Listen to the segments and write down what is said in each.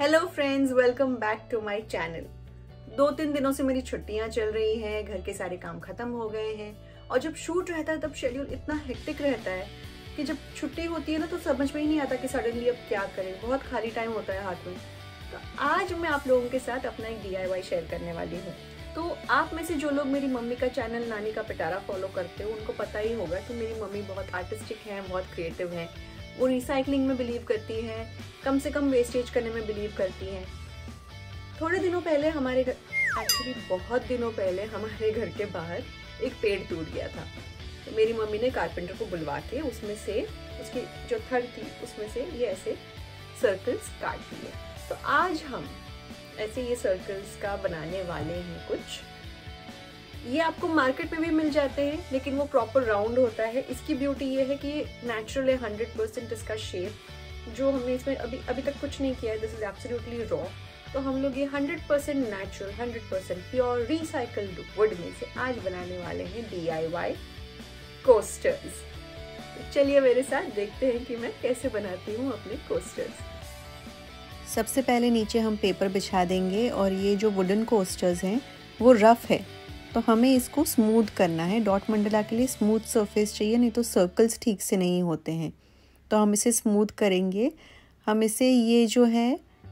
Hello friends, welcome back to my channel. 2-3 दिनों से मेरी छुट्टियां चल रही हैं, घर के सारे काम खत्म हो गए हैं और जब शूट रहता है तब शेड्यूल इतना हेक्टिक रहता है कि जब छुट्टी होती है ना तो समझ में ही नहीं आता कि सडनली अब क्या करें। बहुत खाली टाइम होता है हाथ में। तो आज मैं आप लोगों के साथ अपना एक DIY शेयर करने वाली हूँ। तो आप में से जो लोग मेरी मम्मी का चैनल नानी का पिटारा फॉलो करते हो उनको पता ही होगा कि मेरी मम्मी बहुत आर्टिस्टिक हैं, बहुत क्रिएटिव हैं। वो रिसाइकलिंग में बिलीव करती हैं, कम से कम वेस्टेज करने में बिलीव करती हैं। थोड़े दिनों पहले बहुत दिनों पहले हमारे घर के बाहर एक पेड़ टूट गया था। तो मेरी मम्मी ने कारपेंटर को बुलवा के उसमें से उसकी जो थड़ थी उसमें से ये ऐसे सर्कल्स काट दिए। तो आज हम ऐसे ये सर्कल्स का बनाने वाले हैं कुछ। ये आपको मार्केट में भी मिल जाते हैं लेकिन वो प्रॉपर राउंड होता है। इसकी ब्यूटी ये है कि ये नेचुरल है, 100% इसका शेप जो हमने इसमें अभी तक कुछ नहीं किया है। This is absolutely raw. तो हम लोग ये 100% नेचुरल, 100% प्योर रिसाइकल्ड वुड में से आज बनाने वाले हैं DIY कोस्टर्स। तो चलिए मेरे साथ देखते हैं कि मैं कैसे बनाती हूँ अपने कोस्टर्स। सबसे पहले नीचे हम पेपर बिछा देंगे और ये जो वुडन कोस्टर्स हैं वो रफ है तो हमें इसको स्मूथ करना है। डॉट मंडला के लिए स्मूथ सरफेस चाहिए, नहीं तो सर्कल्स ठीक से नहीं होते हैं। तो हम इसे स्मूथ करेंगे। हम इसे ये जो है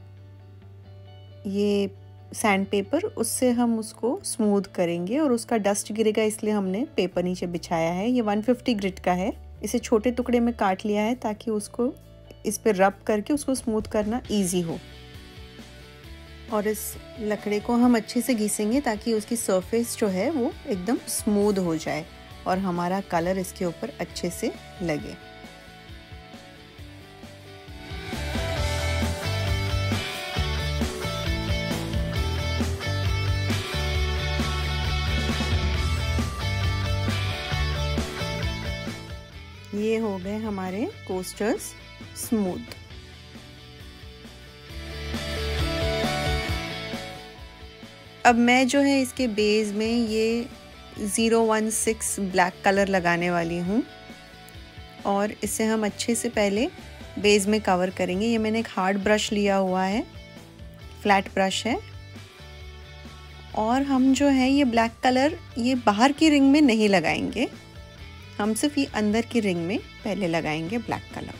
ये सैंड पेपर उससे हम उसको स्मूथ करेंगे और उसका डस्ट गिरेगा इसलिए हमने पेपर नीचे बिछाया है। ये 150 ग्रिट का है। इसे छोटे टुकड़े में काट लिया है ताकि उसको इस पर रब करके उसको स्मूथ करना ईजी हो। और इस लकड़े को हम अच्छे से घिसेंगे ताकि उसकी सरफेस जो है वो एकदम स्मूथ हो जाए और हमारा कलर इसके ऊपर अच्छे से लगे। ये हो गए हमारे कोस्टर्स स्मूथ। अब मैं जो है इसके बेस में ये 016 ब्लैक कलर लगाने वाली हूँ और इसे हम अच्छे से पहले बेस में कवर करेंगे। ये मैंने एक हार्ड ब्रश लिया हुआ है, फ्लैट ब्रश है। और हम जो है ये ब्लैक कलर ये बाहर की रिंग में नहीं लगाएंगे, हम सिर्फ ये अंदर की रिंग में पहले लगाएंगे ब्लैक कलर।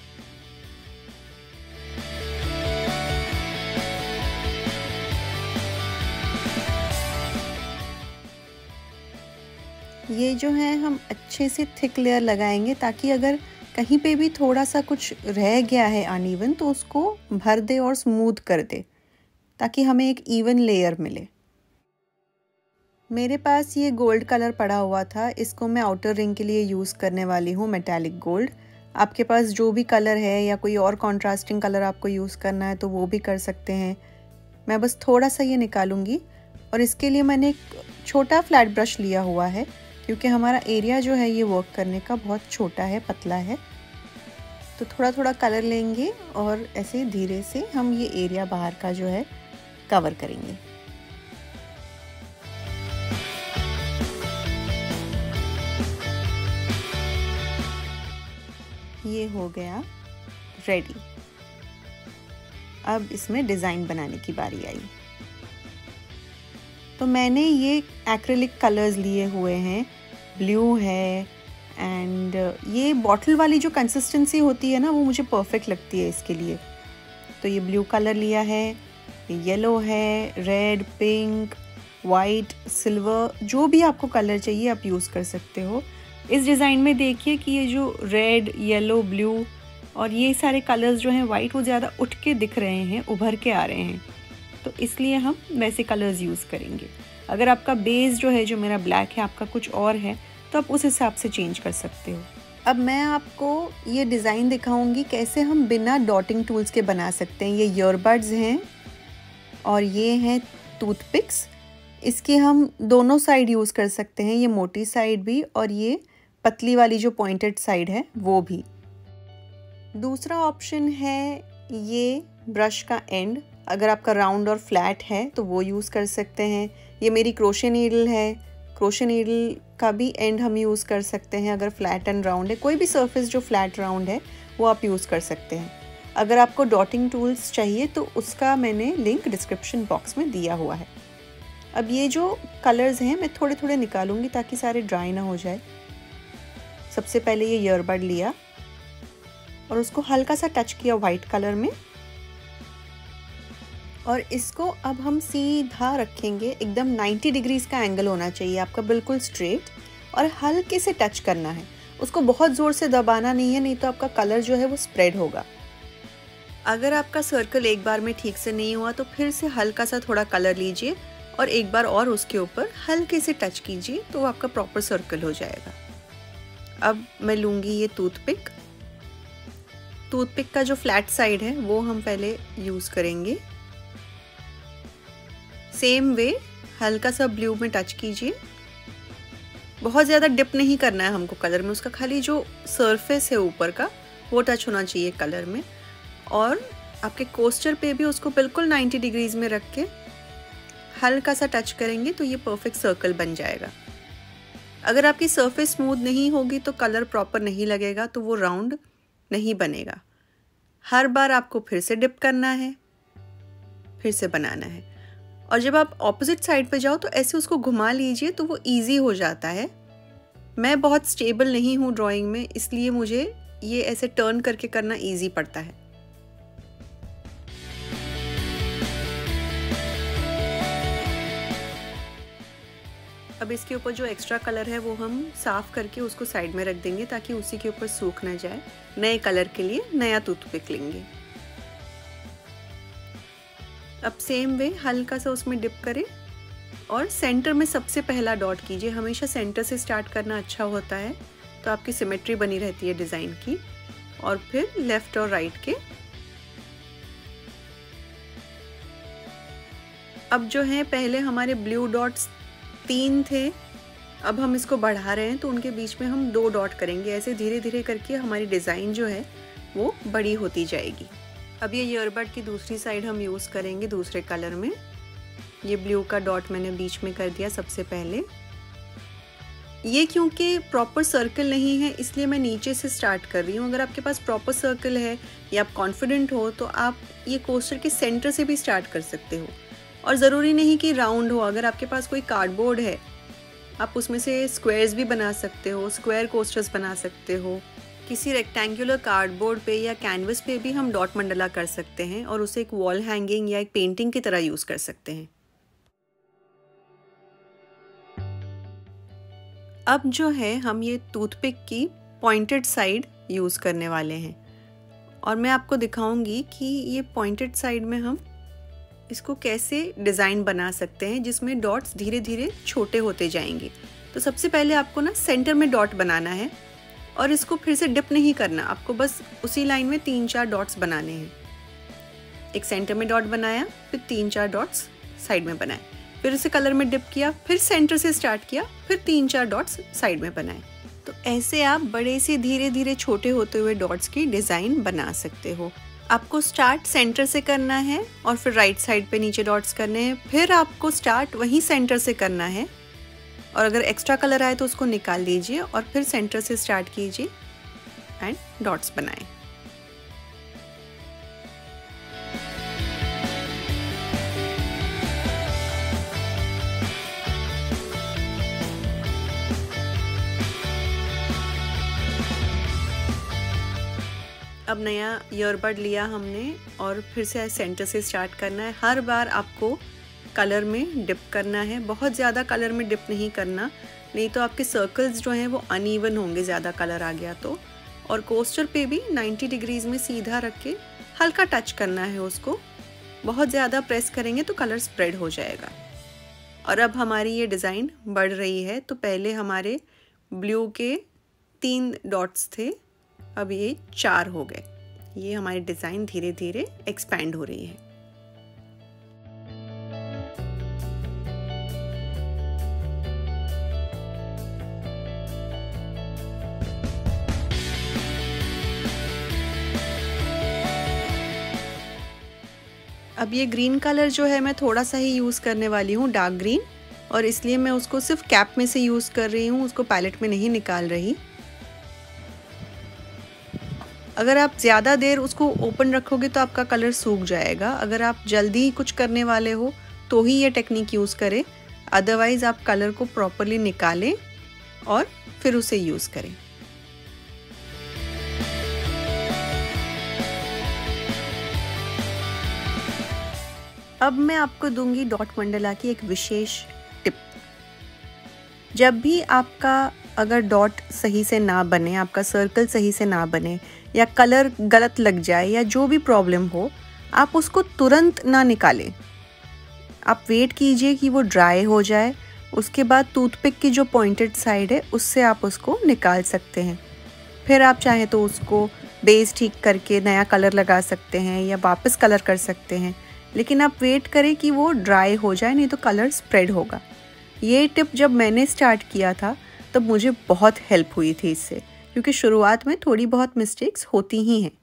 ये जो है हम अच्छे से थिक लेयर लगाएंगे ताकि अगर कहीं पे भी थोड़ा सा कुछ रह गया है अनइवन तो उसको भर दे और स्मूथ कर दे ताकि हमें एक इवन लेयर मिले। मेरे पास ये गोल्ड कलर पड़ा हुआ था, इसको मैं आउटर रिंग के लिए यूज़ करने वाली हूँ, मेटालिक गोल्ड। आपके पास जो भी कलर है या कोई और कॉन्ट्रास्टिंग कलर आपको यूज़ करना है तो वो भी कर सकते हैं। मैं बस थोड़ा सा ये निकालूंगी और इसके लिए मैंने एक छोटा फ्लैट ब्रश लिया हुआ है क्योंकि हमारा एरिया जो है ये वर्क करने का बहुत छोटा है, पतला है। तो थोड़ा थोड़ा कलर लेंगे और ऐसे धीरे से हम ये एरिया बाहर का जो है कवर करेंगे। ये हो गया रेडी। अब इसमें डिज़ाइन बनाने की बारी आई। तो मैंने ये एक्रिलिक कलर्स लिए हुए हैं, ब्लू है एंड ये बॉटल वाली जो कंसिस्टेंसी होती है ना वो मुझे परफेक्ट लगती है इसके लिए। तो ये ब्लू कलर लिया है, येलो है, रेड, पिंक, वाइट, सिल्वर, जो भी आपको कलर चाहिए आप यूज़ कर सकते हो। इस डिज़ाइन में देखिए कि ये जो रेड, येलो, ब्लू और ये सारे कलर्स जो हैं वाइट वो ज़्यादा उठ के दिख रहे हैं, उभर के आ रहे हैं, तो इसलिए हम वैसे कलर्स यूज़ करेंगे। अगर आपका बेस जो है, जो मेरा ब्लैक है, आपका कुछ और है तो आप उस हिसाब से चेंज कर सकते हो। अब मैं आपको ये डिज़ाइन दिखाऊंगी कैसे हम बिना डॉटिंग टूल्स के बना सकते हैं। ये ईयरबड्स हैं और ये हैं टूथपिक्स। इसके हम दोनों साइड यूज़ कर सकते हैं, ये मोटी साइड भी और ये पतली वाली जो पॉइंटेड साइड है वो भी। दूसरा ऑप्शन है ये ब्रश का एंड, अगर आपका राउंड और फ्लैट है तो वो यूज़ कर सकते हैं। ये मेरी क्रोशे नीडल है, क्रोशे नीडल का भी एंड हम यूज़ कर सकते हैं अगर फ्लैट एंड राउंड है। कोई भी सरफेस जो फ्लैट राउंड है वो आप यूज़ कर सकते हैं। अगर आपको डॉटिंग टूल्स चाहिए तो उसका मैंने लिंक डिस्क्रिप्शन बॉक्स में दिया हुआ है। अब ये जो कलर्स हैं मैं थोड़े थोड़े निकालूंगी ताकि सारे ड्राई ना हो जाए। सबसे पहले ये ईयरबड लिया और उसको हल्का सा टच किया वाइट कलर में, और इसको अब हम सीधा रखेंगे। एकदम 90 डिग्रीज का एंगल होना चाहिए आपका, बिल्कुल स्ट्रेट, और हल्के से टच करना है उसको, बहुत ज़ोर से दबाना नहीं है, नहीं तो आपका कलर जो है वो स्प्रेड होगा। अगर आपका सर्कल एक बार में ठीक से नहीं हुआ तो फिर से हल्का सा थोड़ा कलर लीजिए और एक बार और उसके ऊपर हल्के से टच कीजिए तो आपका प्रॉपर सर्कल हो जाएगा। अब मैं लूँगी ये टूथपिक का जो फ्लैट साइड है वो हम पहले यूज़ करेंगे। सेम वे हल्का सा ब्लू में टच कीजिए, बहुत ज़्यादा डिप नहीं करना है हमको कलर में, उसका खाली जो सरफेस है ऊपर का वो टच होना चाहिए कलर में। और आपके कोस्टर पे भी उसको बिल्कुल 90 डिग्रीज में रख के हल्का सा टच करेंगे तो ये परफेक्ट सर्कल बन जाएगा। अगर आपकी सरफेस स्मूथ नहीं होगी तो कलर प्रॉपर नहीं लगेगा, तो वो राउंड नहीं बनेगा। हर बार आपको फिर से डिप करना है, फिर से बनाना है, और जब आप ऑपोजिट साइड पे जाओ तो ऐसे उसको घुमा लीजिए तो वो इजी हो जाता है। मैं बहुत स्टेबल नहीं हूँ ड्राइंग में, इसलिए मुझे ये ऐसे टर्न करके करना इजी पड़ता है। अब इसके ऊपर जो एक्स्ट्रा कलर है वो हम साफ करके उसको साइड में रख देंगे ताकि उसी के ऊपर सूख ना जाए। नए कलर के लिए नया टूथपिक लेंगे। अब सेम वे हल्का सा उसमें डिप करें और सेंटर में सबसे पहला डॉट कीजिए। हमेशा सेंटर से स्टार्ट करना अच्छा होता है, तो आपकी सिमेट्री बनी रहती है डिज़ाइन की। और फिर लेफ्ट और राइट के। अब जो है पहले हमारे ब्लू डॉट्स 3 थे, अब हम इसको बढ़ा रहे हैं तो उनके बीच में हम 2 डॉट करेंगे। ऐसे धीरे धीरे करके हमारी डिज़ाइन जो है वो बड़ी होती जाएगी। अब ये ईयरबड की दूसरी साइड हम यूज़ करेंगे दूसरे कलर में। ये ब्लू का डॉट मैंने बीच में कर दिया सबसे पहले। ये क्योंकि प्रॉपर सर्कल नहीं है इसलिए मैं नीचे से स्टार्ट कर रही हूँ। अगर आपके पास प्रॉपर सर्कल है या आप कॉन्फिडेंट हो तो आप ये कोस्टर के सेंटर से भी स्टार्ट कर सकते हो, और ज़रूरी नहीं कि राउंड हो। अगर आपके पास कोई कार्डबोर्ड है आप उसमें से स्क्वायर्स भी बना सकते हो, स्क्वायर कोस्टर्स बना सकते हो। किसी रेक्टेंगुलर कार्डबोर्ड पे या कैनवस पे भी हम डॉट मंडला कर सकते हैं और उसे एक वॉल हैंगिंग या एक पेंटिंग की तरह यूज़ कर सकते हैं। अब जो है हम ये टूथपिक की पॉइंटेड साइड यूज़ करने वाले हैं, और मैं आपको दिखाऊंगी कि ये पॉइंटेड साइड में हम इसको कैसे डिज़ाइन बना सकते हैं जिसमें डॉट्स धीरे धीरे छोटे होते जाएंगे। तो सबसे पहले आपको ना सेंटर में डॉट बनाना है और इसको फिर से डिप नहीं करना, आपको बस उसी लाइन में 3-4 डॉट्स बनाने हैं। एक सेंटर में डॉट बनाया, फिर 3-4 डॉट्स साइड में बनाए, फिर उसे कलर में डिप किया, फिर सेंटर से स्टार्ट किया, फिर 3-4 डॉट्स साइड में बनाए। तो ऐसे आप बड़े से धीरे धीरे छोटे होते हुए डॉट्स की डिज़ाइन बना सकते हो। आपको स्टार्ट सेंटर से करना है और फिर राइट साइड पे नीचे डॉट्स करने हैं, फिर आपको स्टार्ट वहीं सेंटर से करना है, और अगर एक्स्ट्रा कलर आए तो उसको निकाल दीजिए और फिर सेंटर से स्टार्ट कीजिए एंड डॉट्स बनाएं। अब नया ईयरबड लिया हमने और फिर से सेंटर से स्टार्ट करना है। हर बार आपको कलर में डिप करना है, बहुत ज़्यादा कलर में डिप नहीं करना, नहीं तो आपके सर्कल्स जो हैं वो अनइवन होंगे, ज़्यादा कलर आ गया तो। और कोस्टर पे भी 90 डिग्रीज में सीधा रख के हल्का टच करना है उसको, बहुत ज़्यादा प्रेस करेंगे तो कलर स्प्रेड हो जाएगा। और अब हमारी ये डिज़ाइन बढ़ रही है, तो पहले हमारे ब्लू के 3 डॉट्स थे, अब ये 4 हो गए। ये हमारी डिज़ाइन धीरे धीरे एक्सपैंड हो रही है। अब ये ग्रीन कलर जो है मैं थोड़ा सा ही यूज़ करने वाली हूँ, डार्क ग्रीन, और इसलिए मैं उसको सिर्फ कैप में से यूज़ कर रही हूँ, उसको पैलेट में नहीं निकाल रही। अगर आप ज़्यादा देर उसको ओपन रखोगे तो आपका कलर सूख जाएगा। अगर आप जल्दी कुछ करने वाले हो तो ही ये टेक्निक यूज़ करें, अदरवाइज़ आप कलर को प्रॉपरली निकालें और फिर उसे यूज़ करें। अब मैं आपको दूंगी डॉट मंडला की एक विशेष टिप। जब भी आपका अगर डॉट सही से ना बने, आपका सर्कल सही से ना बने या कलर गलत लग जाए या जो भी प्रॉब्लम हो, आप उसको तुरंत ना निकालें। आप वेट कीजिए कि वो ड्राई हो जाए, उसके बाद टूथपिक की जो पॉइंटेड साइड है उससे आप उसको निकाल सकते हैं। फिर आप चाहें तो उसको बेस ठीक करके नया कलर लगा सकते हैं या वापस कलर कर सकते हैं, लेकिन आप वेट करें कि वो ड्राई हो जाए, नहीं तो कलर स्प्रेड होगा। ये टिप जब मैंने स्टार्ट किया था तब मुझे बहुत हेल्प हुई थी इससे, क्योंकि शुरुआत में थोड़ी बहुत मिस्टेक्स होती ही हैं।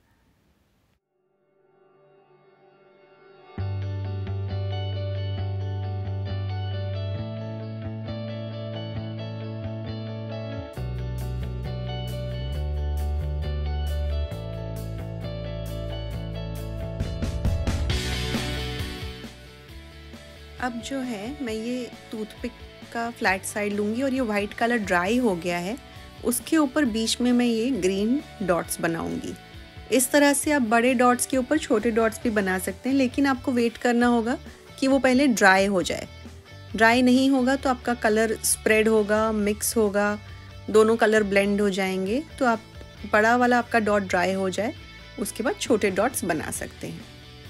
अब जो है मैं ये टूथपिक का फ्लैट साइड लूँगी और ये वाइट कलर ड्राई हो गया है, उसके ऊपर बीच में मैं ये ग्रीन डॉट्स बनाऊँगी। इस तरह से आप बड़े डॉट्स के ऊपर छोटे डॉट्स भी बना सकते हैं, लेकिन आपको वेट करना होगा कि वो पहले ड्राई हो जाए। ड्राई नहीं होगा तो आपका कलर स्प्रेड होगा, मिक्स होगा, दोनों कलर ब्लेंड हो जाएंगे। तो आप बड़ा वाला आपका डॉट ड्राई हो जाए, उसके बाद छोटे डॉट्स बना सकते हैं।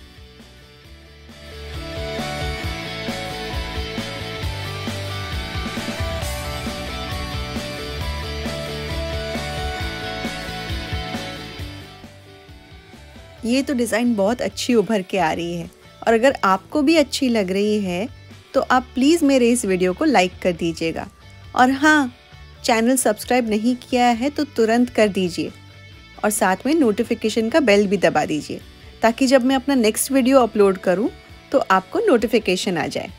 ये तो डिज़ाइन बहुत अच्छी उभर के आ रही है, और अगर आपको भी अच्छी लग रही है तो आप प्लीज़ मेरे इस वीडियो को लाइक कर दीजिएगा। और हाँ, चैनल सब्सक्राइब नहीं किया है तो तुरंत कर दीजिए, और साथ में नोटिफिकेशन का बेल भी दबा दीजिए, ताकि जब मैं अपना नेक्स्ट वीडियो अपलोड करूं तो आपको नोटिफिकेशन आ जाए।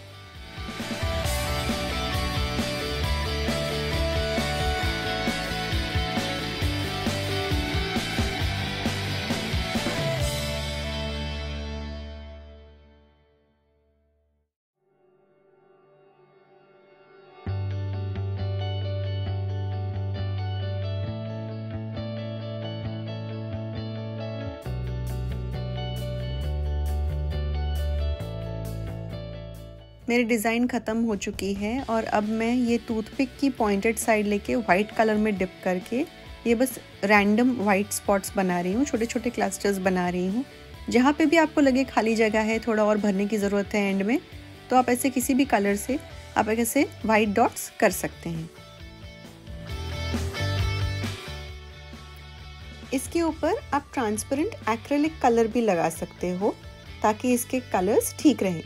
मेरी डिज़ाइन ख़त्म हो चुकी है, और अब मैं ये टूथपिक की पॉइंटेड साइड लेके वाइट कलर में डिप करके ये बस रैंडम वाइट स्पॉट्स बना रही हूँ, छोटे छोटे क्लस्टर्स बना रही हूँ। जहाँ पे भी आपको लगे खाली जगह है, थोड़ा और भरने की ज़रूरत है एंड में, तो आप ऐसे किसी भी कलर से आप ऐसे वाइट डॉट्स कर सकते हैं। इसके ऊपर आप ट्रांसपेरेंट एक्रेलिक कलर भी लगा सकते हो, ताकि इसके कलर्स ठीक रहें।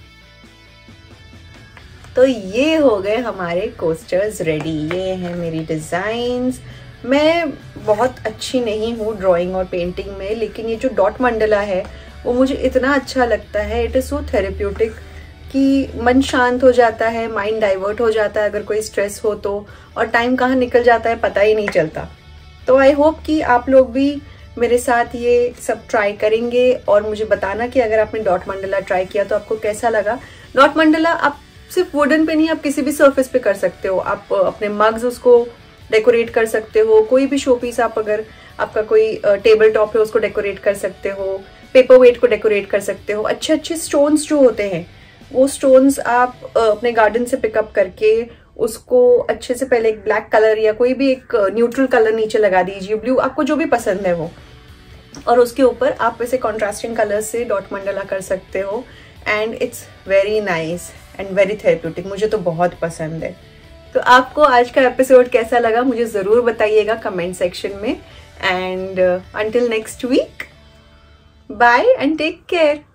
तो ये हो गए हमारे कोस्टर्स रेडी। ये हैं मेरी डिज़ाइंस। मैं बहुत अच्छी नहीं हूँ ड्राइंग और पेंटिंग में, लेकिन ये जो डॉट मंडला है वो मुझे इतना अच्छा लगता है। इट इज़ सो थेरेप्यूटिक कि मन शांत हो जाता है, माइंड डाइवर्ट हो जाता है अगर कोई स्ट्रेस हो तो, और टाइम कहाँ निकल जाता है पता ही नहीं चलता। तो आई होप कि आप लोग भी मेरे साथ ये सब ट्राई करेंगे और मुझे बताना कि अगर आपने डॉट मंडला ट्राई किया तो आपको कैसा लगा। डॉट मंडला आप सिर्फ वुडन पे नहीं, आप किसी भी सरफेस पे कर सकते हो। आप अपने मग्स उसको डेकोरेट कर सकते हो, कोई भी शो पीस, आप अगर आपका कोई टेबल टॉप है उसको डेकोरेट कर सकते हो, पेपर वेट को डेकोरेट कर सकते हो। अच्छे अच्छे स्टोन्स जो होते हैं वो स्टोन्स आप अपने गार्डन से पिकअप करके उसको अच्छे से पहले एक ब्लैक कलर या कोई भी एक न्यूट्रल कलर नीचे लगा दीजिए, ब्लू, आपको जो भी पसंद है वो, और उसके ऊपर आप ऐसे कॉन्ट्रास्टिंग कलर से डॉट मंडला कर सकते हो। And it's very nice and very therapeutic. मुझे तो बहुत पसंद है। तो आपको आज का एपिसोड कैसा लगा मुझे ज़रूर बताइएगा कमेंट सेक्शन में। And until next week, bye and take care.